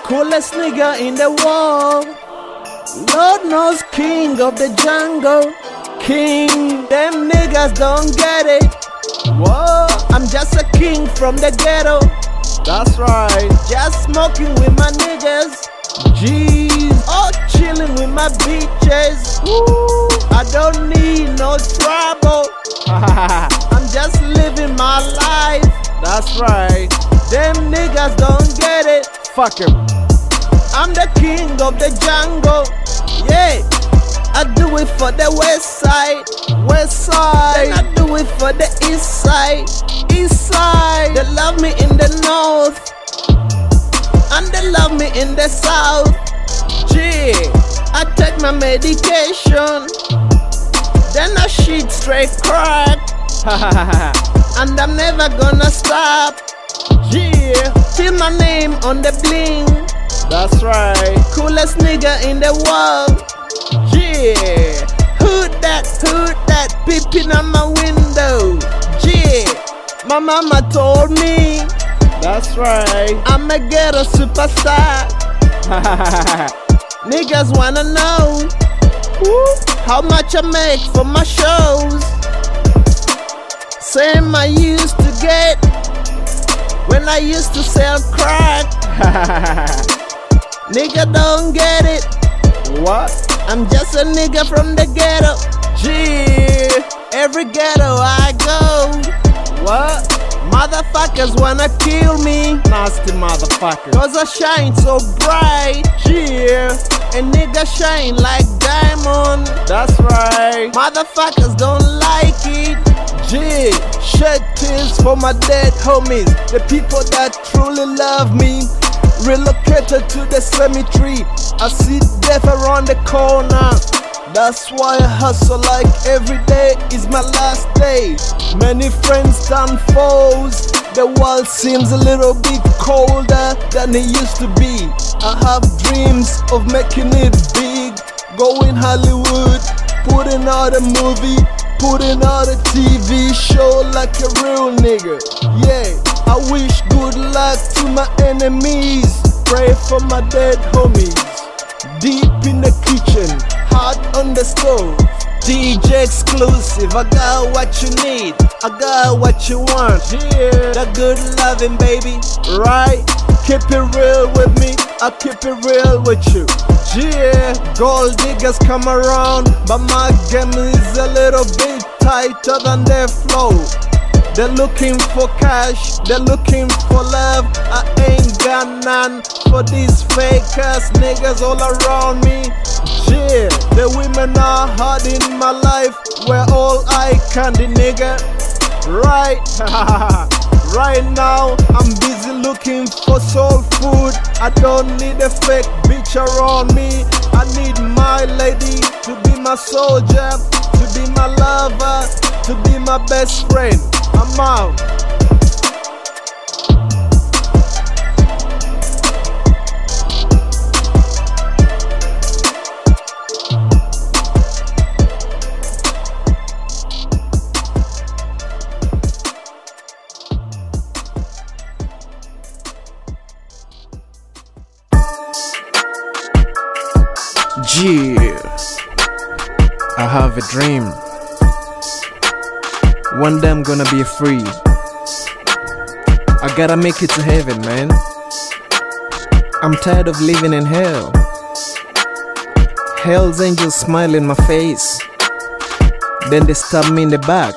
Coolest nigga in the world. Lord knows, king of the jungle. King, them niggas don't get it. Whoa, I'm just a king from the ghetto. That's right, just smoking with my niggas. Jeez, all chilling with my bitches. Woo, I don't need no trouble. I'm just living my life. That's right, them niggas don't get it. Fuck him. I'm the king of the jungle. Yeah, I do it for the west side. West side. Then I do it for the east side. East side. They love me in the north, and they love me in the south. Yeah, I take my medication, then I shit straight crack. And I'm never gonna stop. Yeah, till my name on the bling. That's right, coolest nigga in the world. Yeah, who that peeping on my window? Yeah, my mama told me. That's right, I'm a ghetto superstar. Niggas wanna know how much I make for my shows. Same I used to get when I used to sell crack. Nigga don't get it. What? I'm just a nigga from the ghetto. Gee, every ghetto I go. What? Motherfuckers wanna kill me. Nasty motherfuckers. Cause I shine so bright. Yeah, a nigga shine like diamond. That's right, motherfuckers don't like it. Gee, shed tears for my dead homies, the people that truly love me. Relocated to the cemetery, I see death around the corner. That's why I hustle like every day is my last day. Many friends turn foes. The world seems a little bit colder than it used to be. I have dreams of making it big, going Hollywood, putting out a movie, putting out a TV show like a real nigga. Yeah, I wish good luck to my enemies. Pray for my dead homies. Deep in the kitchen, hot on the stove. DJ Xclusive, I got what you need, I got what you want. Yeah, that good loving, baby, right? Keep it real with me, I keep it real with you. Yeah, gold diggers come around, but my game is a little bit tighter than their flow. They're looking for cash, they're looking for love. I ain't got none for these fake ass niggas all around me. Yeah, the women are hard in my life, we're all eye candy, nigga. Right, right now I'm busy looking for soul food. I don't need a fake bitch around me. I need my lady to be my soldier, to be my lover, to be my best friend. I'm out. Yeah, I have a dream. One day I'm gonna be free. I gotta make it to heaven, man. I'm tired of living in hell. Hell's angels smile in my face, then they stab me in the back.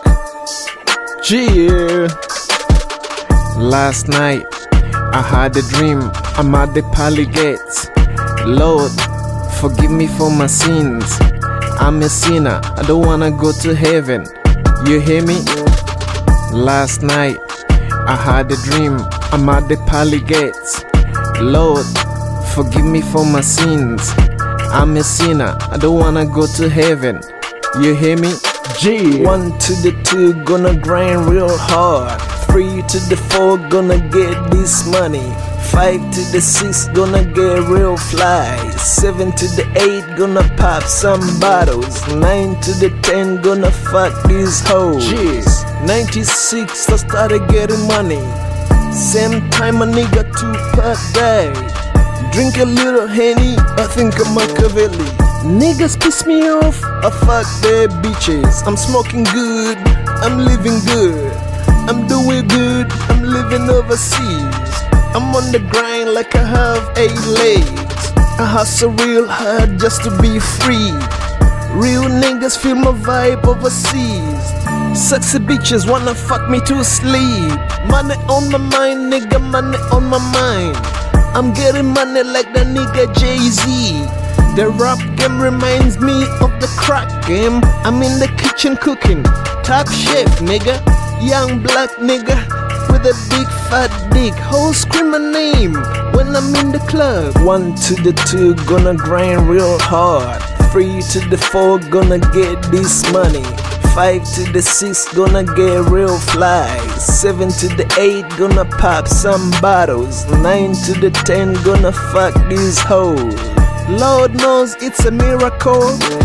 Yeah. Last night I had a dream. I'm at the pearly gates. Lord, forgive me for my sins. I'm a sinner, I don't wanna go to heaven. You hear me? Last night I had a dream. I'm at the pearly gates. Lord, forgive me for my sins. I'm a sinner, I don't wanna go to heaven. You hear me? G. 1 to the 2, gonna grind real hard. 3 to the 4, gonna get this money. 5 to the 6, gonna get real fly. 7 to the 8, gonna pop some bottles. 9 to the 10, gonna fuck these hoes. Jeez. 96, I started getting money. Same time a nigga 2 per day. Drink a little Henny, I think I'm Machiavelli. Niggas piss me off, I fuck their bitches. I'm smoking good, I'm living good, I'm doing good, I'm living overseas. I'm on the grind like I have 8 legs. I hustle real hard just to be free. Real niggas feel my vibe overseas. Sexy bitches wanna fuck me to sleep. Money on my mind, nigga, money on my mind. I'm getting money like the nigga Jay-Z. The rap game reminds me of the crack game. I'm in the kitchen cooking, top chef nigga. Young black nigga with a big fat dick. Hoes scream my name when I'm in the club. 1 to the 2, gonna grind real hard. 3 to the 4, gonna get this money. 5 to the 6, gonna get real fly. 7 to the 8, gonna pop some bottles. 9 to the 10, gonna fuck these hoes. Lord knows it's a miracle.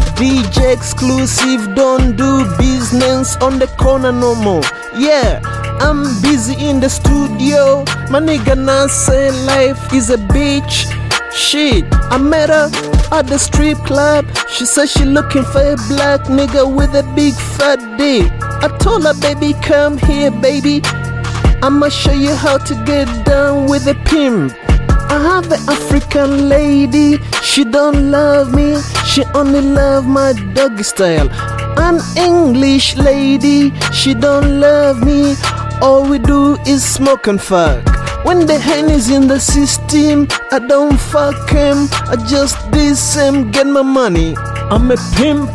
DJ Xclusive don't do business on the corner no more. Yeah, I'm busy in the studio. My nigga now say life is a bitch. Shit, I met her at the strip club. She said she looking for a black nigga with a big fat dick. I told her, baby, come here, baby, I'ma show you how to get down with a pimp. I have an African lady, she don't love me, she only love my doggy style. An English lady, she don't love me, all we do is smoke and fuck. When the Henny's in the system, I don't fuck him, I just diss him, get my money. I'm a pimp.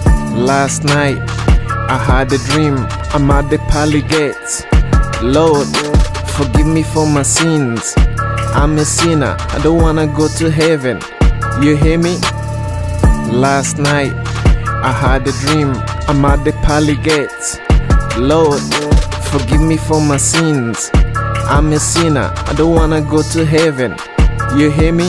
Last night, I had a dream, I'm at the pearly gates. Lord, forgive me for my sins. I'm a sinner, I don't wanna go to heaven. You hear me? Last night, I had a dream, I'm at the pearly gates. Lord, forgive me for my sins. I'm a sinner, I don't wanna go to heaven. You hear me?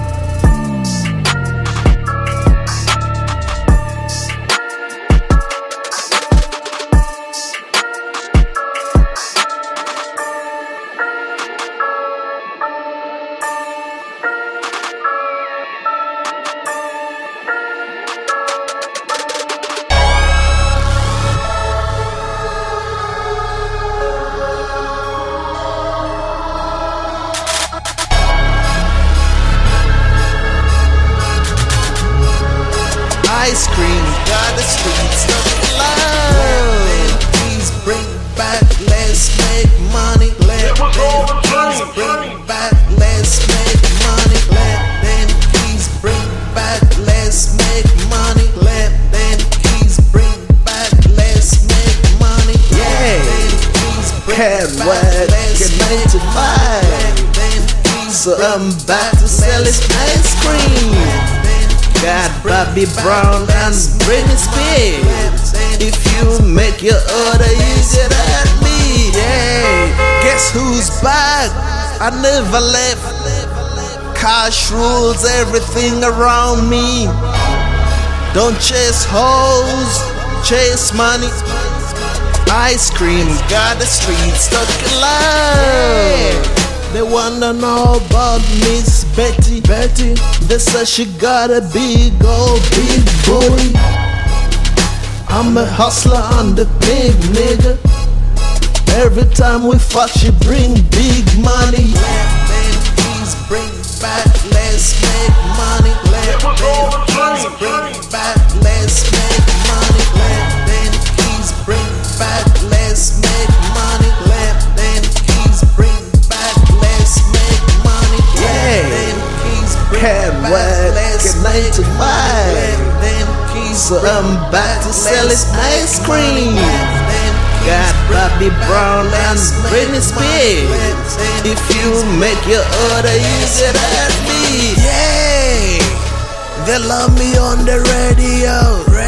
Ice cream, got the streets looking loud. Please bring back, let's make money. Let them please bring back, let's make money. Let them please bring back, let's make money. Let them please bring back, let's make money. Yeah, can't wait, get 9 to 5. So I'm back to sell this ice cream. Got Bobby Brown and Britney Spears. If you make your order, you get at me. Yeah, guess who's back? I never left. Cash rules everything around me. Don't chase hoes, chase money. Ice cream got the streets stuck alive. They wanna know about Miss Betty. They say she got a big old big booty. I'm a hustler and the big nigga. Every time we fuck, she bring big money. Let them please bring back, let's make money. Let them please bring back, let's make money. Let them please bring back, let's make money. Let them please bring back, let's make money. Yeah, can't wait, get 9 to 5. So I'm back to sell this ice cream. Got Bobby Brown and Britney Spears. If you make your order, you get at me. Yeah, they love me on the radio.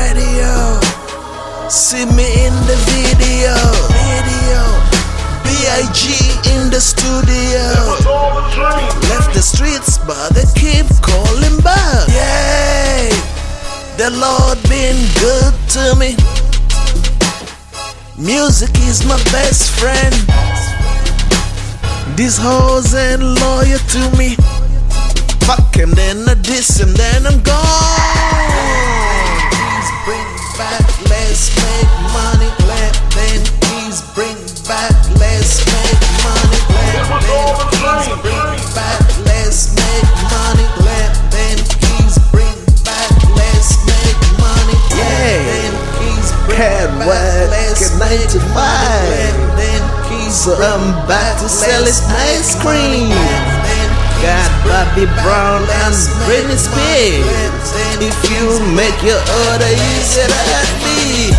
See me in the video. B.I.G. in the studio. Left the streets, but they keep calling back. Yeah, the Lord been good to me. Music is my best friend. These hoes ain't loyal to me. Fuck him, then I diss him, then I'm gone. Please bring back, let's make money. Then please bring back, let's make money. Then please bring back, let's make money. Then please bring back, let's make money. Yeah, can't work at 9 to 5, so I'm back to sell his ice cream. Got Bobby Brown and Britney Spears. If you make your order, you get at me.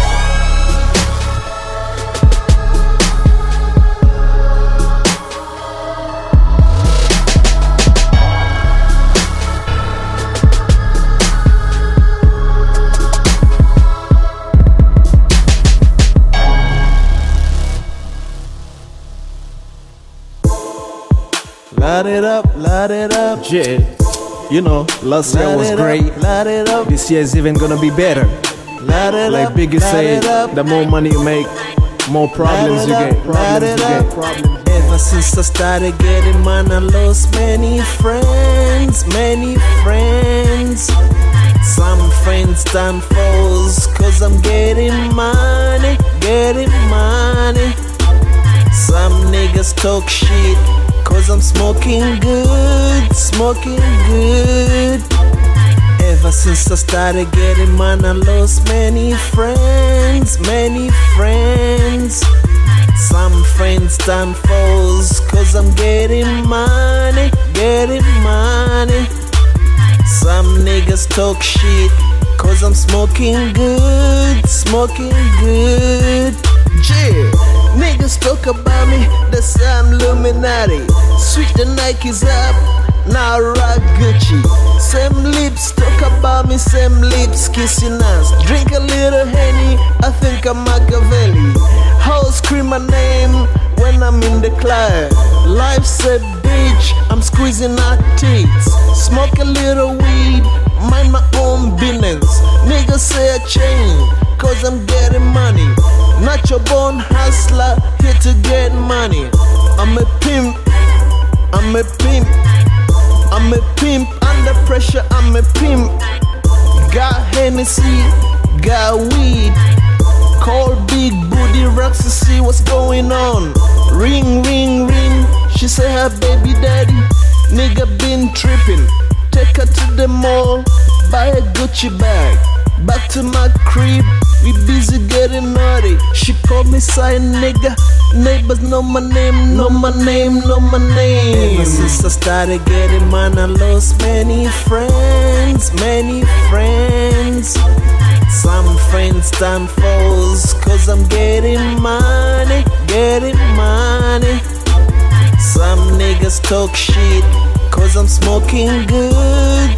Light it up, yeah. You know, last year was great. Light it up. This year's even gonna be better. Light it like up. Biggie said, the more money you make, more problems you get. Ever since I started getting money, I lost many friends, Some friends turn foes, cause I'm getting money. Some niggas talk shit, cause I'm smoking good. Ever since I started getting money, I lost many friends. Some friends turn foes, cause I'm getting money. Some niggas talk shit, cause I'm smoking good. Yeah. Niggas talk about me, they say I'm Illuminati. Switch the Nikes up, now I rock Gucci. Same lips talk about me, same lips kissing us. Drink a little Henny, I think I'm Machiavelli. Hoes scream my name when I'm in the club. Life's a bitch, I'm squeezing out tits. Smoke a little weed, mind my own business. Niggas say I change, cause I'm getting money. Not your born hustler, here to get money. I'm a pimp. Under pressure, I'm a pimp. Got Hennessy, got weed. Call big booty rocks to see what's going on. Ring, she say her baby daddy. Nigga been tripping. Take her to the mall, buy a Gucci bag. Back to my crib, we busy getting naughty. She called me side nigga. Neighbors know my name, Ever since I started getting money, I lost many friends. Some friends turn foes, cause I'm getting money. Some niggas talk shit, cause I'm smoking good.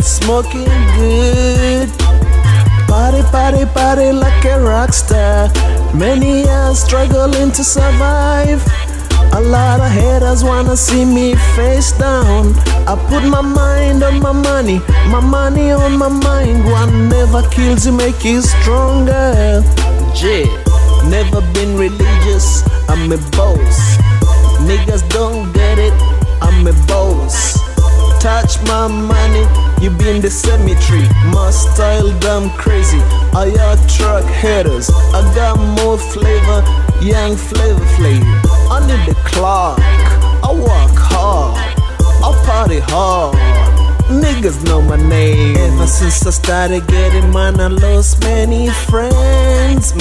Party like a rock star. Many years struggling to survive. A lot of haters wanna see me face down. I put my mind on my money on my mind. One never kills you, make you stronger. Yeah, never been religious, I'm a boss. Niggas don't get it, I'm a boss. Touch my money, you be in the cemetery. My style damn crazy, all y'all truck haters. I got more flavor, young flavor. I need the clock, I work hard, I party hard. Niggas know my name. Ever since I started getting money, I lost many friends.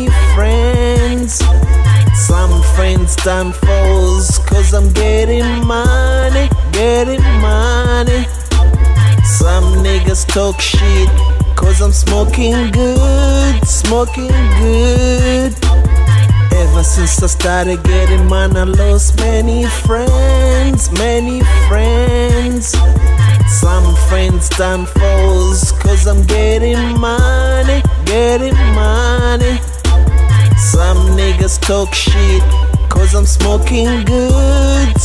Some friends turn foes, cause I'm getting money. Some niggas talk shit, cause I'm smoking good. Ever since I started getting money, I lost many friends. Some friends turn foes, cause I'm getting money. Some niggas talk shit, cause I'm smoking good.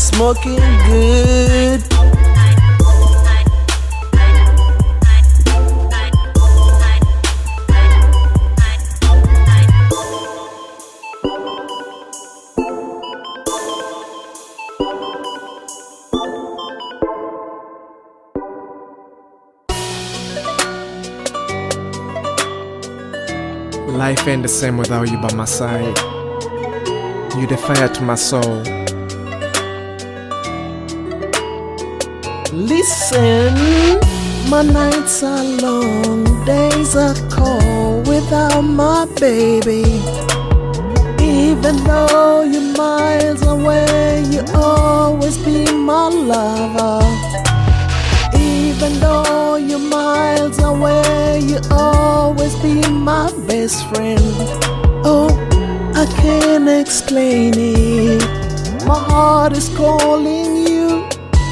Life ain't the same without you by my side. You the fire to my soul. Listen, my nights are long, days are cold without my baby. Even though you're miles away, you always be my lover. Even though you're miles away, you always be my best friend. Oh, I can't explain it. My heart is calling you.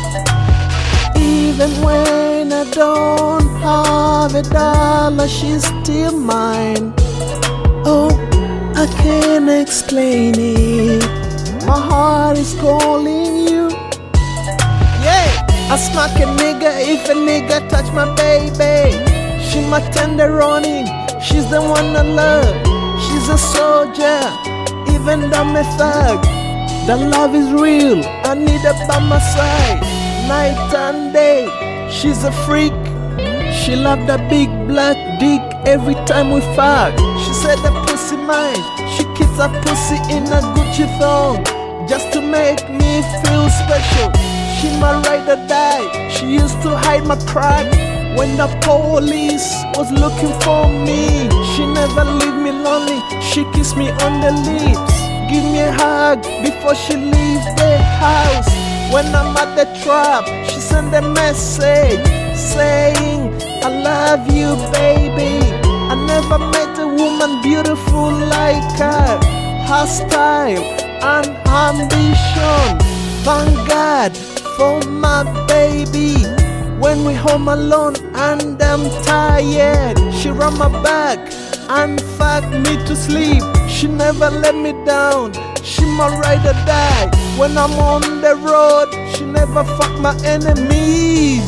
Even when I don't have a dollar, she's still mine. Oh, I can't explain it. My heart is calling you. Yeah, I smack a nigga if a nigga touch my baby. She my tenderoni, she's the one I love. She's a soldier, even though I'm a thug. The love is real, I need her by my side. Night and day, she's a freak. She love the big black dick every time we fuck. She said the pussy mine. She keeps her pussy in a Gucci thong just to make me feel special. She my ride or die. She used to hide my crack when the police was looking for me. She never leave me lonely. She kiss me on the lips, give me a hug before she leaves the house. When I'm at the trap, she send a message saying, I love you, baby. I never met a woman beautiful like her. Her style and ambition. Thank God for my baby. When we home alone and I'm tired, she run my back and fuck me to sleep. She never let me down. She my ride or die. When I'm on the road, she never fuck my enemies.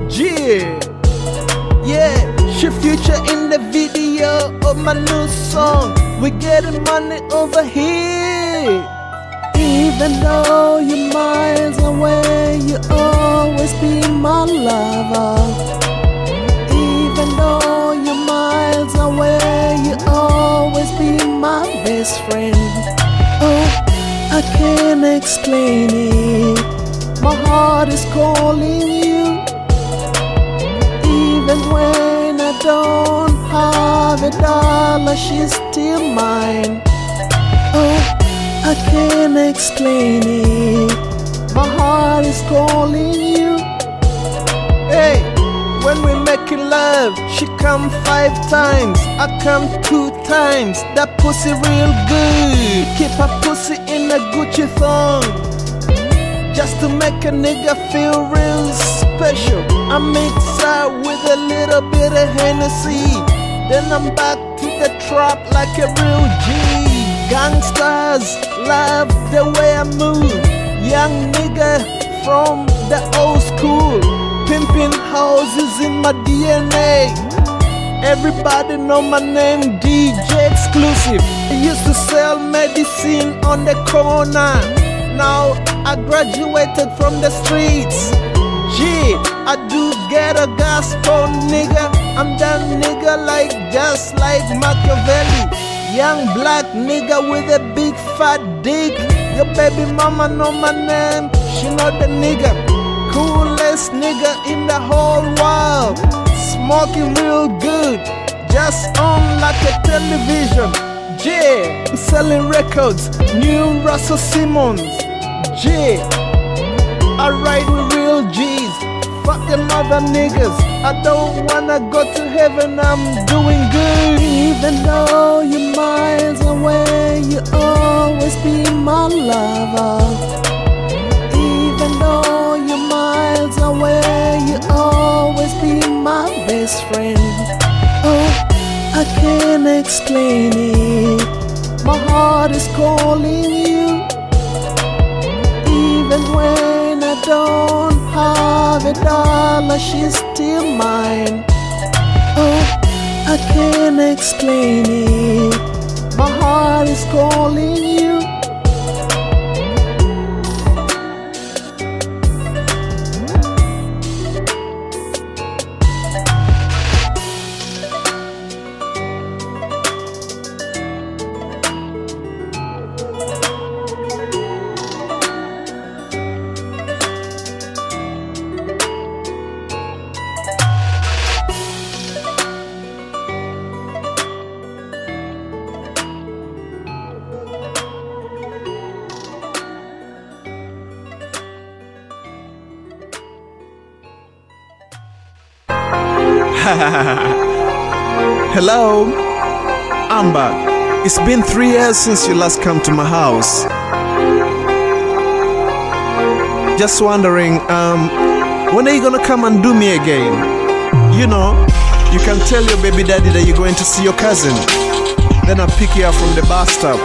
Yeah, she feature in the video of my new song. We getting money over here. Even though you're miles away, you always be my lover. Even though you're miles away, you always be my best friend. Oh, I can't explain it. My heart is calling you. Even when I don't have a dollar, she's still mine. Oh, I can't explain it. My heart is calling you. Hey, when we making love, she come 5 times, I come 2 times. That pussy real good. Keep her pussy in a Gucci thong just to make a nigga feel real special. I mix her with a little bit of Hennessy, then I'm back to the trap like a real G. Gangsters love the way I move. Young nigga from the old school. Pimping houses in my DNA. Everybody know my name, DJ Xclusive. I used to sell medicine on the corner. Now I graduated from the streets. I do get a gospel nigga. I'm that nigga just like Machiavelli. Young black nigga with a big fat dick. Your baby mama know my name, she know the nigga. Coolest nigga in the whole world. Smoking real good, just on like a television. I'm selling records, new Russell Simmons. I ride with real G's. Fuck them other niggas. I don't wanna go to heaven, I'm doing good. Even though you're miles away, you always be my lover. Even though you're miles away, you always be my best friend. Oh, I can't explain it. My heart is calling you. Even when I don't have a dollar, she's still mine. Oh, I can't explain it. My heart is calling you. Hello, I'm back. It's been 3 years since you last come to my house. Just wondering, when are you gonna come and do me again? You know, you can tell your baby daddy that you're going to see your cousin. Then I'll pick you up from the bus stop.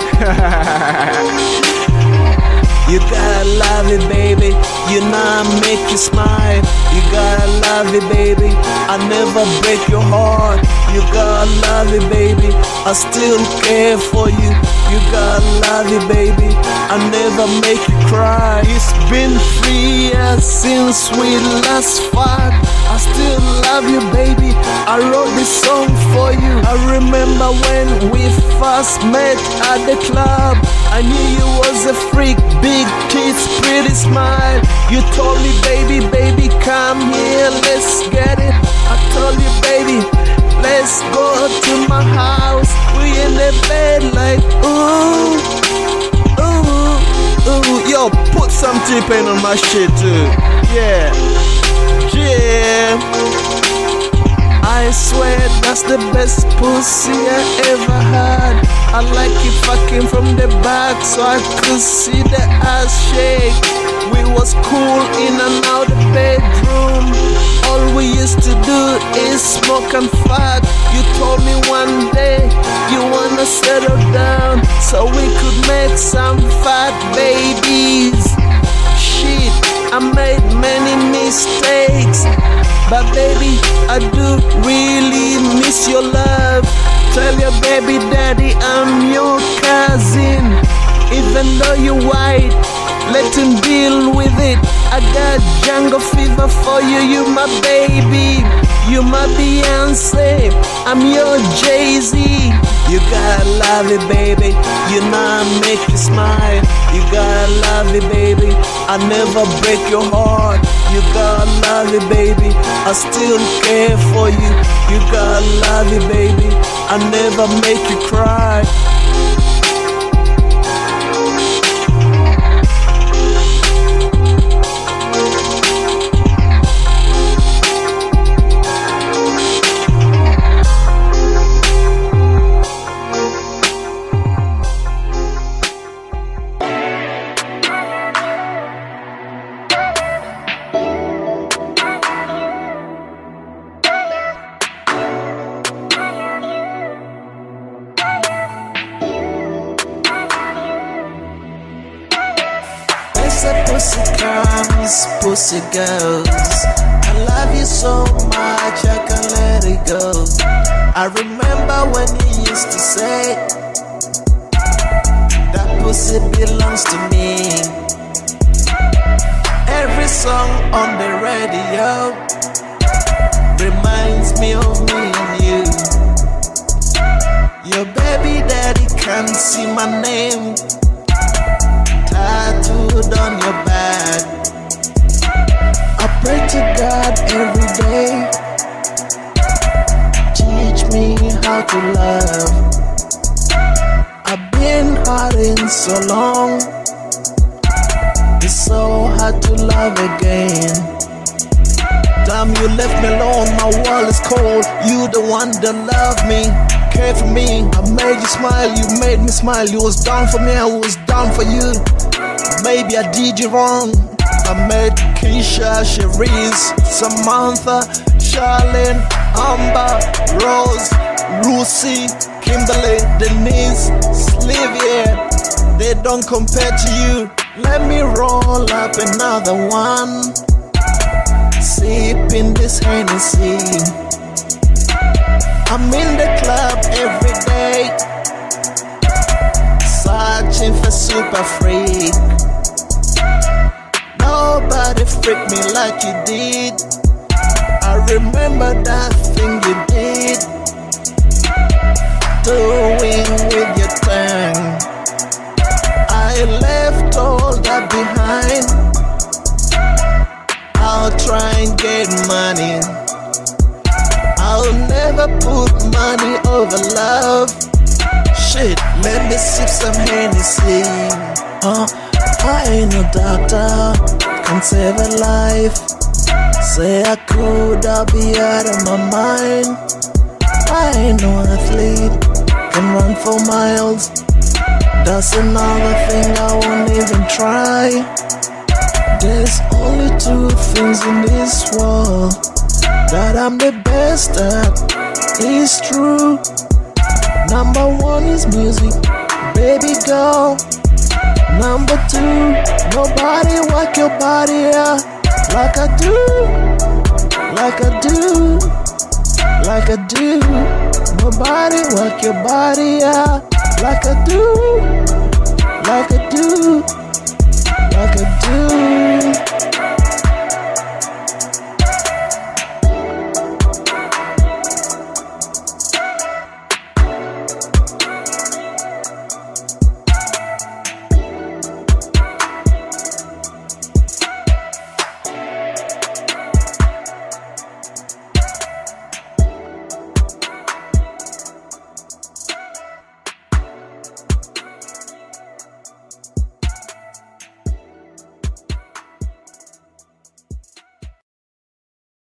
You gotta love it, baby. You know I make you smile. You gotta love it, baby. I never break your heart. You gotta love it, baby. I still care for you. You gotta love it, baby. I never make you cry. It's been 3 years since we last fought. I still love you, baby. I wrote this song for you. I remember when we first met at the club. I knew you was a freak, big tits, pretty smile. You told me, baby, baby, come here, let's get it. I told you, baby, let's go to my house. We in the bed like, ooh, ooh, ooh. Yo, put some T-Pain on my shit too. Yeah, yeah. I swear that's the best pussy I ever had. I like it fucking from the back so I could see the ass shake. We was cool in and out the bedroom. All we used to do is smoke and fuck. You told me one day you wanna settle down so we could make some fat babies. Shit, I made many mistakes, but baby, I do really miss your love. Tell your baby daddy I'm your cousin. Even though you're white, let him deal with it. I got jungle fever for you, you my baby. You my Beyonce, I'm your Jay-Z. You gotta love it, baby. You know I make you smile. You gotta love it, baby. I never break your heart. You gotta love it, baby. I still care for you. You gotta love it, baby. I never make you cry. Pussy comes, pussy goes. I love you so much, I can't let it go. I remember when you used to say that pussy belongs to me. Every song on the radio reminds me of me and you. Your baby daddy can't see my name tattooed on your back. I pray to God every day, teach me how to love. I've been hurting so long, it's so hard to love again. Damn, you left me alone, my world is cold. You the one that loved me, cared for me. I made you smile, you made me smile. You was down for me, I was down for you. Maybe I did you wrong. I met Keisha, Cherise, Samantha, Charlene, Amber, Rose, Lucy, Kimberly, Denise, Slivia. They don't compare to you. Let me roll up another one, sipping this Hennessy. I'm in the club every day, searching for super freak. Nobody freaked me like you did. I remember that thing you did, doing with your tongue. I left all that behind. I'll try and get money. I'll never put money over love. Shit, let me sip some Hennessy. I ain't no doctor, can't save a life. Say I could, I'll be out of my mind. I ain't no athlete, can run for miles. That's another thing I won't even try. There's only two things in this world that I'm the best at, it's true. Number one is music, baby girl. Number two, nobody work your body out like I do, like I do, like I do. Nobody work your body out